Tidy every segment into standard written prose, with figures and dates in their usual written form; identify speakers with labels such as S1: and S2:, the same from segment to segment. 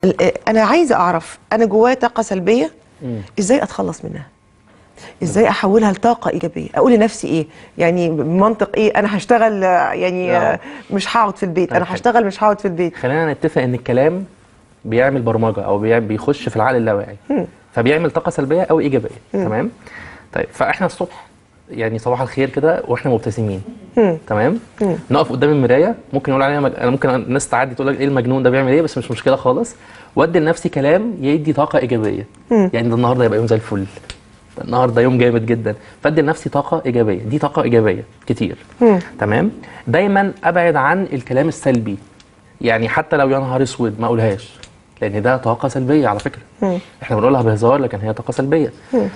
S1: انا عايزه اعرف انا جوايا طاقه سلبيه، ازاي اتخلص منها؟ ازاي احولها لطاقه ايجابيه؟ اقول لنفسي ايه؟ يعني بمنطق ايه؟ انا هشتغل يعني مش هقعد في البيت، انا هشتغل مش هقعد في البيت.
S2: خلينا نتفق ان الكلام بيعمل برمجه او بيخش في العقل اللاواعي، فبيعمل طاقه سلبيه او ايجابيه. تمام. طيب فاحنا الصبح يعني صباح الخير كده واحنا مبتسمين، تمام، نقف قدام المرايه، ممكن نقول عليها انا ممكن الناس تعدي تقول لك ايه المجنون ده بيعمل ايه، بس مش مشكله خالص. وادي لنفسي كلام يدي طاقه ايجابيه، يعني ده النهارده يبقى يوم زي الفل، ده النهارده يوم جامد جدا، فادي لنفسي طاقه ايجابيه، دي طاقه ايجابيه كتير. تمام. دايما ابعد عن الكلام السلبي، يعني حتى لو يا نهار اسود ما اقولهاش، لان ده طاقه سلبيه على فكره. احنا بنقولها بهزار لكن هي طاقه سلبيه.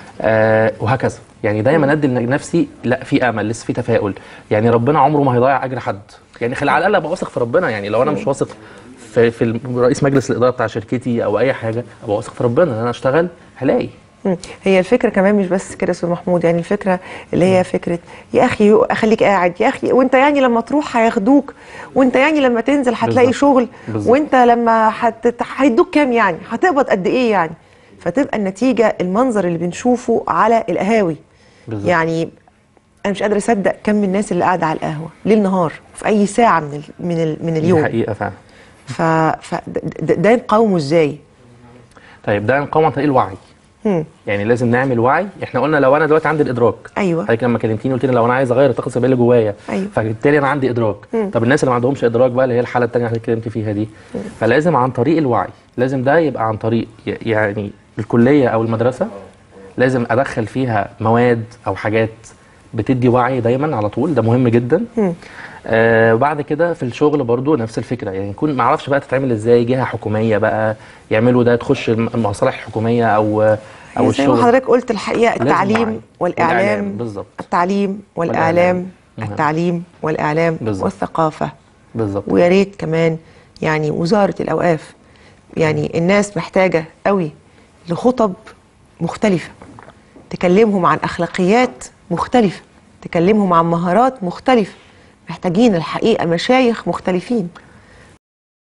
S2: وهكذا، يعني دايما ادي لنفسي لا في امل، لسه في تفاؤل، يعني ربنا عمره ما هيضيع اجر حد، يعني خلي على الاقل ابقى واثق في ربنا. يعني لو انا مش واثق في رئيس مجلس الاداره بتاع شركتي او اي حاجه، ابقى واثق في ربنا ان انا اشتغل هلاقي.
S1: هي الفكره كمان مش بس كده يا استاذ محمود، يعني الفكره اللي هي فكره يا اخي خليك قاعد يا اخي، وانت يعني لما تروح هياخدوك، وانت يعني لما تنزل هتلاقي شغل، وانت لما هيدوك كام، يعني هتقبض قد ايه يعني. فتبقى النتيجه المنظر اللي بنشوفه على القهاوي. يعني انا مش قادره اصدق كم من الناس اللي قاعده على القهوه ليل نهار في اي ساعه من اليوم.
S2: دي حقيقه فعلا.
S1: ده نقاومه ازاي؟
S2: طيب ده نقاومه عن طريق الوعي. يعني لازم نعمل وعي. احنا قلنا لو انا دلوقتي عندي الادراك،
S1: ايوه،
S2: حضرتك لما كلمتيني قلت لي لو انا عايز اغير الطاقه السلبيه اللي جوايا،
S1: أيوة.
S2: فبالتالي انا عندي ادراك. طب الناس اللي ما عندهمش ادراك بقى، اللي هي الحاله الثانيه اللي حضرتك اتكلمتي فيها دي، فلازم عن طريق الوعي. لازم ده يبقى عن طريق يعني الكليه او المدرسه، لازم ادخل فيها مواد او حاجات بتدي وعي دايما على طول، ده مهم جدا. وبعد كده في الشغل برضو نفس الفكره، يعني يكون ما اعرفش بقى تتعمل ازاي، جهه حكوميه بقى يعملوا ده، تخش المصالح الحكوميه او
S1: الشغل. زي ما حضرتك قلت الحقيقه، التعليم
S2: والاعلام. بالظبط.
S1: التعليم والاعلام، التعليم والاعلام والثقافه.
S2: بالظبط.
S1: ويا ريت كمان يعني وزاره الاوقاف، يعني الناس محتاجه قوي لخطب مختلفه، تكلمهم عن اخلاقيات مختلفه، تكلمهم عن مهارات مختلفه. محتاجين الحقيقه مشايخ مختلفين.